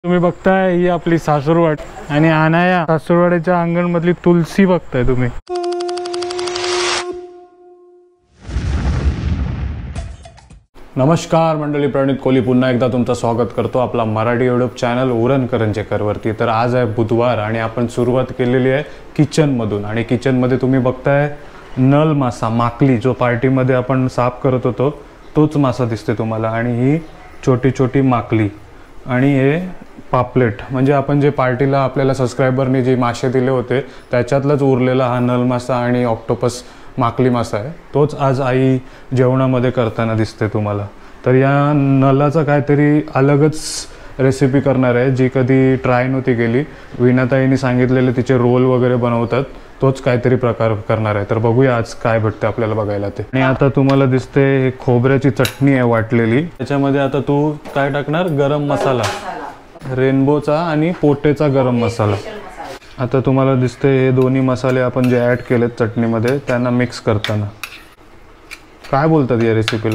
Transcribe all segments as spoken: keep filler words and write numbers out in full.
तुम्ही बघताय ही आपली सासूरवाड आणि अनाया सासूरवाडीच्या अंगणमधली तुलसी बघताय तुम्ही। नमस्कार मंडळी, प्रणित कोहली पुन्हा एकदा तुमचं स्वागत करतो आपला मराठी यूट्यूब चॅनल उरण करंजेकरवरती। तर आज आहे बुधवार आणि आपण सुरुवात केलेली आहे किचनमधून आणि किचनमध्ये तुम्ही बघताय नल मासा माकली, जो पार्टीमध्ये आपण साफ करत होतो तोच मासा दिसते तुम्हाला। आणि ही छोटी छोटी माकली आणि हे पापलेट, म्हणजे आपण जे पार्टीला आपल्याला सबस्क्रायबरने जे मासे दिले होते त्याच्यातलाच उरलेला हा नल मासा आणि ऑक्टोपस माकली मासा आहे। तोच आज आई जेवणामध्ये करताना दिसते तुम्हाला। तर या नलाचा काहीतरी अलगच रेसिपी करणार आहे जी कधी ट्राय नव्हती केली। विनाताईंनी सांगितलेले तिचे रोल वगैरे बनवतात, तोच काहीतरी प्रकार करणार आहे। तर बघूया आज काय भेटते आपल्याला बघायला ते। आणि आता तुम्हाला दिसते खोबऱ्याची चटणी आहे वाटलेली, त्याच्यामध्ये आता तू काय टाकणार? गरम मसाला, रेनबोचा आणि पोटेचा गरम मसाला। आता तुम्हाला दिसते हे दोन्ही मसाले आपण जे ॲड केलेत चटणीमध्ये त्यांना मिक्स करताना। काय बोलतात या रेसिपीला?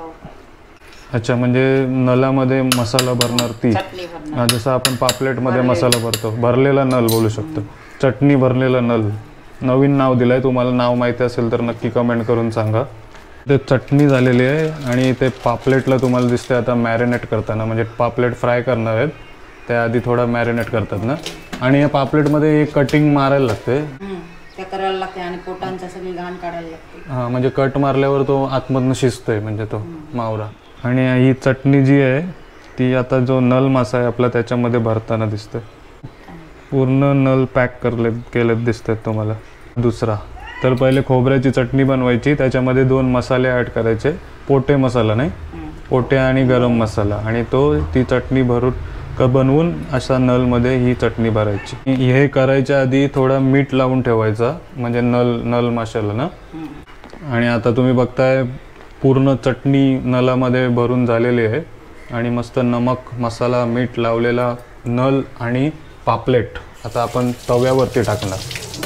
अच्छा, म्हणजे नलामध्ये मसाला भरणार ती, जसं आपण पापलेटमध्ये मसाला भरतो, भरलेला नल बोलू शकतो। चटणी भरलेला नल, नवीन नाव दिलंय। तुम्हाला नाव माहिती असेल तर नक्की कमेंट करून सांगा। ते चटणी झालेली आहे आणि ते पापलेटला तुम्हाला दिसते आता मॅरिनेट करताना, म्हणजे पापलेट फ्राय करणार आहेत त्याआधी थोडा मॅरिनेट करतात ना। आणि या पापलेटमध्ये एक कटिंग मारायला लागते, ते करायला लागते आणि पोटांचा सगळी घाण काढायला लागते। हां, म्हणजे कट मारल्यावर तो आतमधनं शिजतोय, म्हणजे तो मावरा। आणि ही चटणी जी आहे ती आता जो नल मासा आहे आपला त्याच्यामध्ये भरताना दिसते, पूर्ण नल पॅक करले केलेत दिसतात तुम्हाला। दुसरा तर पहिले खोबऱ्याची चटणी बनवायची, त्याच्यामध्ये दोन मसाले ॲड करायचे, पोटे मसाला नाही, पोटे आणि गरम मसाला, आणि तो ती चटणी भरून क बनवून अशा नलमध्ये ही चटणी भरायची। हे करायच्या आधी थोडा मीठ लावून ठेवायचा, म्हणजे नल नल माशाला ना। आणि आता तुम्ही बघताय पूर्ण चटणी नलामध्ये भरून झालेली आहे आणि मस्त नमक मसाला मीठ लावलेला नल आणि पापलेट आता आपण तव्यावरती टाकणार।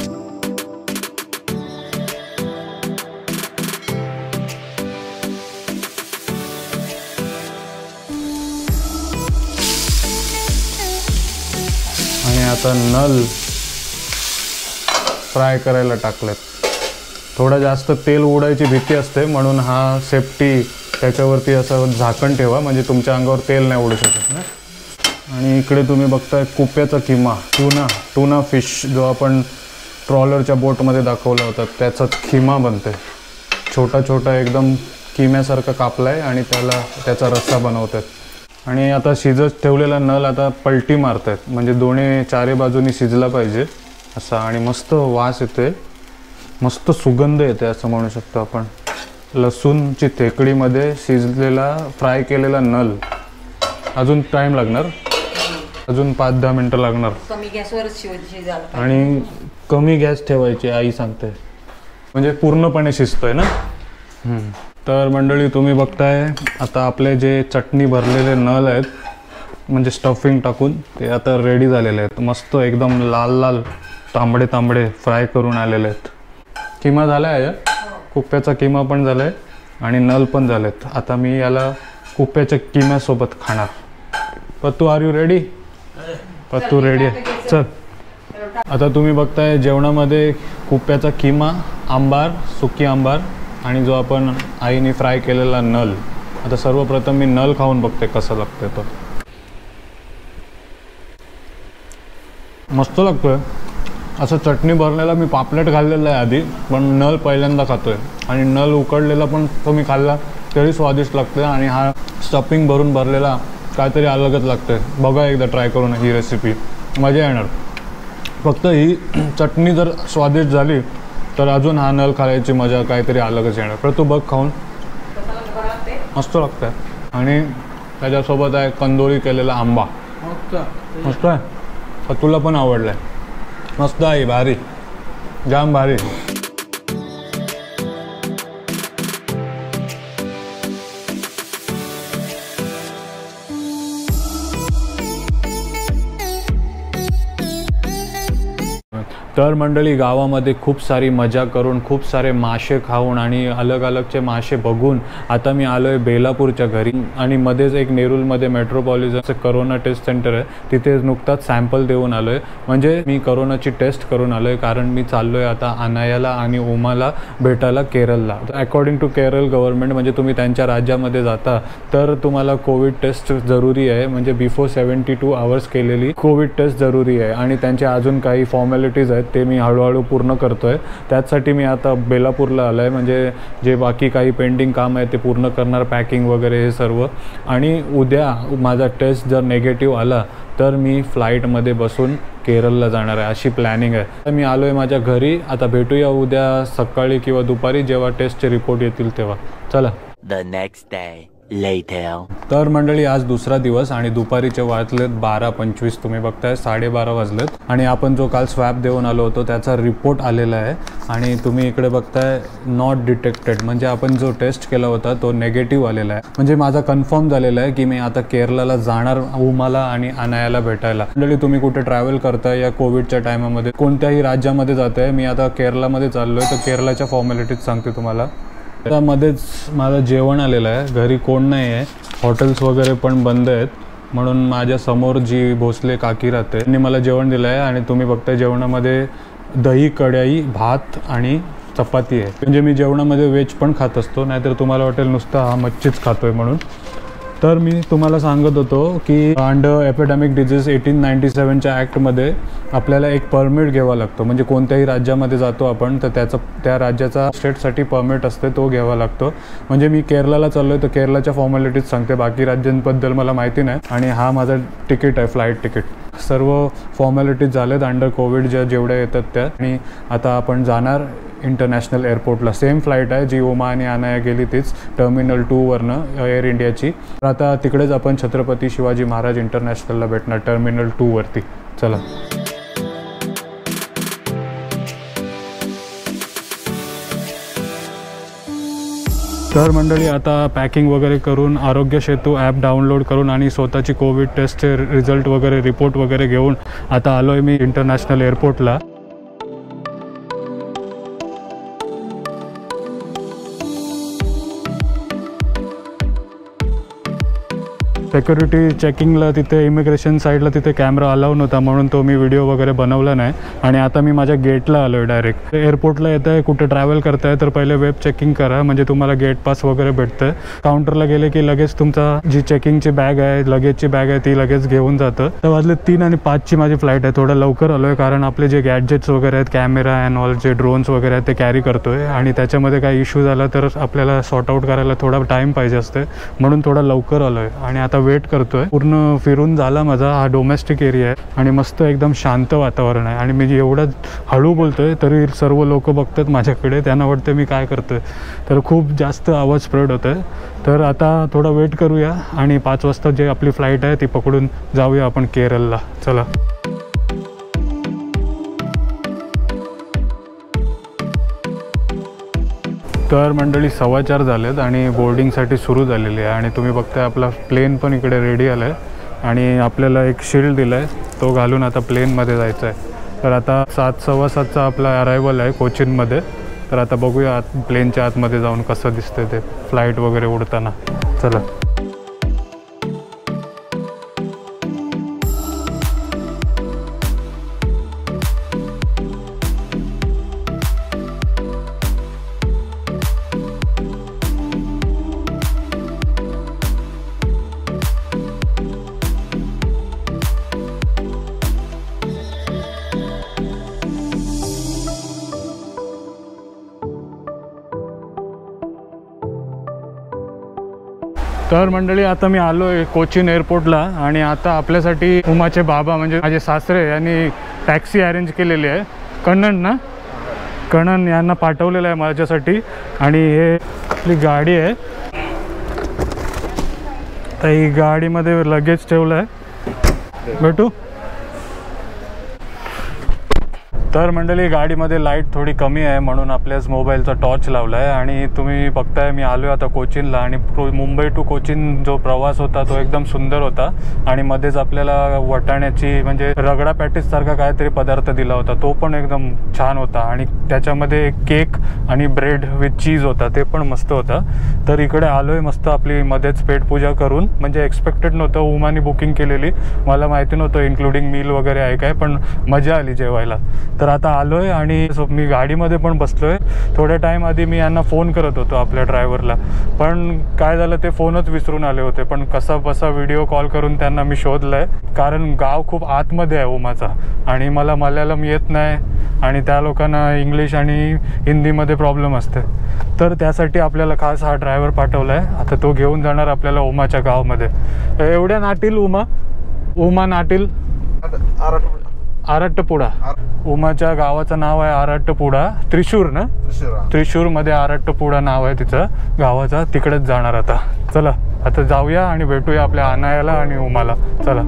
आणि आता नल फ्राय करायला टाकलेत। थोडं जास्त तेल उडायची भीती असते, म्हणून हा सेफ्टी त्याच्यावरती असं झाकण ठेवा, म्हणजे तुमच्या अंगावर तेल नाही उडू शकत ना। आणि इकडे तुम्ही बघताय कुप्याचा किमा, टुना टुना फिश, जो आपण ट्रॉलरच्या बोटमध्ये दाखवला होता त्याचाच किमा बनते। छोटा छोटा एकदम किम्यासारखा कापला आहे आणि त्याला त्याचा रस्सा बनवतात। आणि आता शिजत ठेवलेला नल आता पलटी मारत आहेत, म्हणजे दोन्ही चारी बाजूनी शिजला पाहिजे असा। आणि मस्त वास येते, मस्त सुगंध येते असं म्हणू शकतो आपण। लसूणची थेकडीमध्ये शिजलेला फ्राय केलेला नल। अजून टाईम लागणार, अजून पाच दहा मिनटं लागणार, कमी गॅसवर शिजायला आणि कमी गॅस ठेवायची आई सांगते, म्हणजे पूर्णपणे शिजतोय ना। तर मंडळी तुम्ही बघताय आता आपले जे चटणी भरलेले नल आहेत, म्हणजे स्टफिंग टाकून, ते आता रेडी झालेले आहेत। मस्त एकदम लाल लाल तांबडे तांबडे फ्राय करून आलेले आहेत। किमा झाला आहे, कुप्याचा किमा पण झाला आहे आणि नल पण झालेत। आता मी याला कुप्याच्या किम्यासोबत खाणार। Pattu, are you ready? Pattu ready आहे, चल। आता तुम्ही बघताय जेवणामध्ये कुप्याचा किमा, आंबार, सुकी आंबार आणि जो आपण आईने फ्राय केलेला नल। आता सर्वप्रथम मी नल खाऊन बघते कसं लागतंय तो। मस्त लागतोय। असं चटणी भरलेला मी पापलेट खाल्लेला आहे आधी, पण नल पहिल्यांदा खातोय। आणि नल उकडलेला पण तो मी खाल्ला तरी स्वादिष्ट लागतोय, आणि हा स्टफिंग भरून भरलेला काहीतरी अलगच लागतंय। बघा एकदा ट्राय करून ही रेसिपी, मजा येणार। फक्त ही चटणी जर स्वादिष्ट झाली तर अजून हा नल खायची मजा काहीतरी अलगच येणार। तर तू बघ खाऊन, मस्त लागतंय। आणि त्याच्यासोबत आहे कंदोरी केलेला आंबा, मस्त आहे। तुला पण आवडलाय? मस्त आहे, भारी, जाम भारी। तर मंडळी, गावामध्ये खूप सारी मजा करून, खूप सारे मासे खाऊन आणि अलग अलगचे मासे बघून आता मी आलो आहे बेलापूरच्या घरी. आणि मध्येच एक नेरूलमध्ये मेट्रोपॉलिटनचं करोना टेस्ट सेंटर आहे, तिथे नुकताच सॅम्पल देऊन आलो आहे. म्हणजे मी करोनाची टेस्ट करून आलो आहे, कारण मी चाललो आहे आता अनायाला आणि उमाला भेटायला केरळला. अकॉर्डिंग टू केरळ गव्हर्नमेंट, म्हणजे तुम्ही त्यांच्या राज्यामध्ये जाता तर तुम्हाला कोविड टेस्ट जरुरी आहे. म्हणजे बिफोर सेवन्टी टू आवर्स केलेली कोविड टेस्ट जरुरी आहे. आणि त्यांच्या अजून काही फॉर्मॅलिटीज आहेत ते मी हळूहळू पूर्ण करतो आहे. त्याचसाठी मी आता बेलापूरला आलो आहे. म्हणजे जे बाकी काही पेंडिंग काम आहे ते पूर्ण करणार, पॅकिंग वगैरे हे सर्व. आणि उद्या माझा टेस्ट जर नेगेटिव्ह आला तर मी फ्लाईटमध्ये बसून केरळला जाणार आहे, अशी प्लॅनिंग आहे. तर मी आलो आहे माझ्या घरी. आता भेटूया उद्या सकाळी किंवा दुपारी जेव्हा टेस्टचे रिपोर्ट येतील तेव्हा. चला. The next day later. तर मंडळी, आज दुसरा दिवस आणि दुपारीचे वाजलेत बारा पंचवीस. तुम्ही बघताय साडेबारा वाजलेत. आणि आपण जो काल स्वॅब देऊन आलो होतो त्याचा रिपोर्ट आलेला आहे. आणि तुम्ही इकडे बघताय नॉट डिटेक्टेड, म्हणजे आपण जो टेस्ट केला होता तो नेगेटिव्ह आलेला आहे. म्हणजे माझा कन्फर्म झालेला आहे की मी आता केरळला जाणार उमाला आणि अनायाला भेटायला. मंडळी, तुम्ही कुठे ट्रॅव्हल करताय या कोविडच्या टायमामध्ये, कोणत्याही राज्यामध्ये जात आहे, मी आता केरळामध्ये चाललो आहे. तर केरळाच्या फॉर्मॅलिटीज सांगते तुम्हाला. त्यामध्येच माझं जेवण आलेलं आहे. घरी कोण नाही आहे, हॉटेल्स वगैरे पण बंद आहेत, म्हणून माझ्या समोर जी भोसले काकी राहते त्यांनी मला जेवण दिलं आहे. आणि तुम्ही बघताय जेवणामध्ये दही कढई, भात आणि चपाती आहे. म्हणजे मी जेवणामध्ये व्हेज पण खात असतो, नाहीतर तुम्हाला वाटेल नुसता हा मच्छीच खातोय म्हणून. तर मी तुम्हाला सांगत होतो की under epidemic disease eighteen ninety सेवनच्या ॲक्टमध्ये आपल्याला एक परमिट घ्यावा लागतो. म्हणजे कोणत्याही राज्यामध्ये जातो आपण तर त्याचं त्या राज्याचा स्टेटसाठी परमिट असते, तो घ्यावा लागतो. म्हणजे मी केरळाला चाललो आहे तर केरळाच्या फॉर्मॅलिटीज सांगते, बाकी राज्यांबद्दल मला माहिती नाही. आणि हा माझा तिकीट आहे, फ्लाईट तिकीट. सर्व फॉर्मॅलिटीज झालेत अंडर कोविड ज्या जेवढ्या येतात त्या. आणि आता आपण जाणार इंटरनॅशनल एअरपोर्टला. सेम फ्लाईट आहे जी उमा आणि अनाया गेली तीच, टर्मिनल टूवरनं एअर इंडियाची. तर आता तिकडेच आपण छत्रपती शिवाजी महाराज इंटरनॅशनलला भेटणार टर्मिनल टूवरती. चला. तर मंडळी, आता पॅकिंग वगैरे करून आरोग्य सेतू ॲप डाउनलोड करून आणि स्वतःची कोविड टेस्टचे रिझल्ट वगैरे रिपोर्ट वगैरे घेऊन आता आलो आहे मी इंटरनॅशनल एअरपोर्टला. सिक्युरिटी चेकिंगला तिथे इमिग्रेशन साईडला तिथे कॅमेरा अलाउ नव्हता, म्हणून तो मी व्हिडिओ वगैरे बनवला नाही. आणि आता मी माझ्या गेटला आलो आहे डायरेक्ट. एअरपोर्टला येत आहे, कुठे ट्रॅव्हल करताय तर पहिले वेब चेकिंग करा, म्हणजे तुम्हाला गेट पास वगैरे भेटतं. काउंटरला गेले की लगेच तुमचा जी चेकिंगची बॅग आहे, लगेजची बॅग आहे, ती लगेच घेऊन जातं. तर वाजले तीन आणि पाचची माझी फ्लाईट आहे. थोडं लवकर आलो आहे कारण आपले जे गॅजेट्स वगैरे आहेत, कॅमेरा अँड ऑल जे ड्रोन्स वगैरे आहेत ते कॅरी करतो आहे. आणि त्याच्यामध्ये काही इश्यू झाला तर आपल्याला सॉर्ट आउट करायला थोडा टाईम पाहिजे असते, म्हणून थोडा लवकर आलो आहे. आणि आता वेट करतोय. पूर्ण फिरून झाला माझा. हा डोमेस्टिक एरिया आहे आणि मस्त एकदम शांत वातावरण आहे. आणि मी एवढं हळू बोलतोय तरी सर्व लोक बघतात माझ्याकडे, त्यांना वाटतं मी काय करतोय. तर खूप जास्त आवाज स्प्रेड होतोय. तर आता थोडा वेट करूया आणि पाच वाजता जे आपली फ्लाईट आहे ती पकडून जाऊया आपण केरळला. चला. तर मंडळी, सव्वा चार झालेत आणि बोर्डिंगसाठी सुरू झालेली आहे. आणि तुम्ही बघताय आपला प्लेन पण इकडे रेडी आला आहे. आणि आपल्याला एक शील्ड दिला आहे, तो घालून आता प्लेनमध्ये जायचं आहे. तर आता सात सव्वा सातचा आपला अरायवल आहे कोचिनमध्ये. तर आता बघूया आत प्लेनच्या आतमध्ये जाऊन कसं दिसतं ते फ्लाईट वगैरे उडताना. चला. तर मंडळी, आता मी आलो आहे कोचिन एअरपोर्टला. आणि आता आपल्यासाठी उमाचे बाबा म्हणजे माझे सासरे यांनी टॅक्सी अरेंज केलेली आहे. कणन ना कणन यांना पाठवलेलं आहे माझ्यासाठी. आणि हे आपली गाडी आहे. तर ही गाडीमध्ये लगेज ठेवलं आहे. भेटू. तर मंडळी गाडीमध्ये लाईट थोडी कमी आहे म्हणून आपल्याच मोबाईलचा टॉर्च लावला आहे आणि तुम्ही बघताय मी आलो आता कोचीनला आणि मुंबई टू कोचीन जो प्रवास होता तो एकदम सुंदर होता आणि मध्येच आपल्याला वटाण्याची म्हणजे रगडा पॅटीस सारखा काहीतरी पदार्थ दिला होता तो पण एकदम छान होता आणि त्याच्यामध्ये केक आणि ब्रेड विथ चीज होता ते पण मस्त होता. तर इकडे आलो आहे मस्त आपली मध्येच पेटपूजा करून म्हणजे एक्सपेक्टेड नव्हतं उमानी बुकिंग केलेली मला माहिती नव्हतं इन्क्लुडिंग मील वगैरे आहे काय पण मजा आली जेवायला. तर आता आलो आहे आणि मी गाडीमध्ये पण बसलो आहे. थोड्या टाईम आधी मी यांना फोन करत होतो आपल्या ड्रायव्हरला पण काय झालं ते फोनच विसरून आले होते पण कसा बसा व्हिडिओ कॉल करून त्यांना मी शोधलं आहे कारण गाव खूप आतमध्ये आहे उमाचा आणि मला मल्याळम येत नाही आणि त्या लोकांना इंग्लिश आणि हिंदीमध्ये प्रॉब्लेम असते तर त्यासाठी आपल्याला खास हा ड्रायव्हर पाठवला आहे. आता तो घेऊन जाणार आपल्याला उमाच्या गावामध्ये. एवढ्या नाटील उमा उमा नाटील आरट्टपुडा उमाच्या गावाचं नाव आहे आरट्टपुडा त्रिशूर ना त्रिशूरमध्ये आरट्टपुडा नाव आहे तिचं गावाचा तिकडेच जाणार आता. चला आता जाऊया आणि भेटूया आपल्या अनायाला आणि उमाला. चला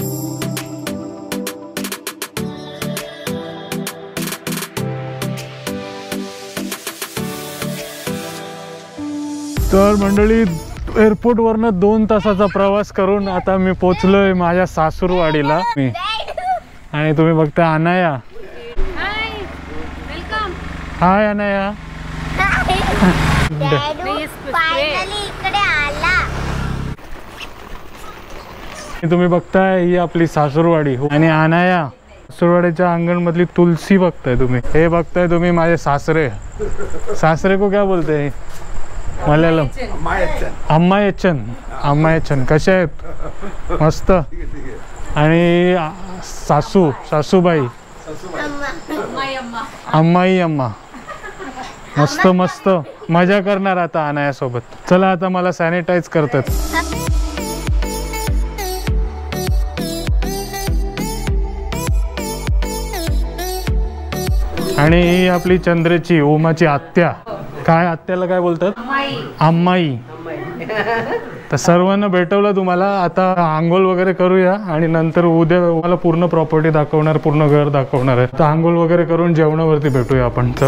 तर मंडळी एअरपोर्टवरनं दोन तासाचा प्रवास करून आता मी पोचलोय माझ्या सासूरवाडीला मी आणि तुम्ही बघता अनाया. हाय अनाया. तुम्ही बघताय ही आपली सासूरवाडी आणि अनाया सासूरवाडीच्या अंगणमधली तुलसी बघताय तुम्ही. हे बघताय तुम्ही माझे सासरे. सासरे को क्या बोलते हैं मल्याळम? अम्मा यच्चन. अम्मा यच्चन कशा आहेत? मस्त. आणि सासू सासूबाई अम्माई अम्मा मस्त मस्त मजा करणार आता अनायासोबत. चला आता मला सॅनिटाईज करतात. आणि ही आपली चंद्रेची उमाची आत्या. काय आत्याला काय बोलतात? अम्माई. तर सर्वांना भेटवलं तुम्हाला. आता आंघोळ वगैरे करूया आणि नंतर उद्या मला पूर्ण प्रॉपर्टी दाखवणार पूर्ण घर दाखवणार आहे. तर आंघोळ वगैरे करून जेवणावरती भेटूया आपण. चल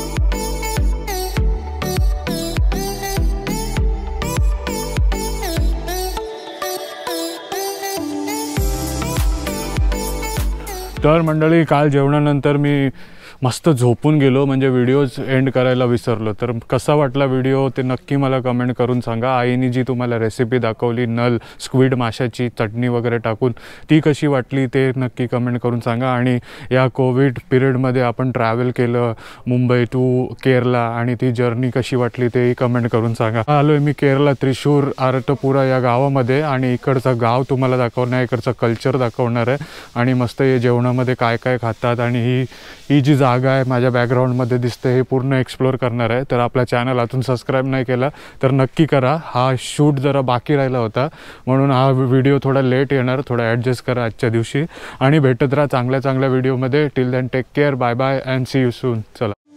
तर मंडळी काल जेवणानंतर मी मस्त झोपून गेलो म्हणजे व्हिडिओज एंड करायला विसरलो. तर कसा वाटला व्हिडिओ ते नक्की मला कमेंट करून सांगा. आईने जी तुम्हाला रेसिपी दाखवली नल स्क्विड माशाची चटणी वगैरे टाकून ती कशी वाटली ते नक्की कमेंट करून सांगा. आणि या कोविड पिरियडमध्ये आपण ट्रॅव्हल केलं मुंबई टू केरला आणि ती जर्नी कशी वाटली तेही कमेंट करून सांगा. आलो आहे मी केरला त्रिशूर आरट्टपुरा या गावामध्ये आणि इकडचं गाव तुम्हाला दाखवणार आहे इकडचं कल्चर दाखवणार आहे आणि मस्त हे जेवणामध्ये काय काय खातात आणि ही ही जी जागा आहे माझ्या बॅकग्राऊंडमध्ये दिसते हे पूर्ण एक्सप्लोर करणार आहे. तर आपल्या चॅनल अजून सबस्क्राईब नाही केला तर नक्की करा. हा शूट जरा बाकी राहिला होता म्हणून हा व्हिडिओ थोडा लेट येणार. थोडा ॲडजस्ट करा आजच्या दिवशी आणि भेटत राहा चांगल्या चांगल्या व्हिडिओमध्ये. Till then take care. Bye bye and see you soon. चला.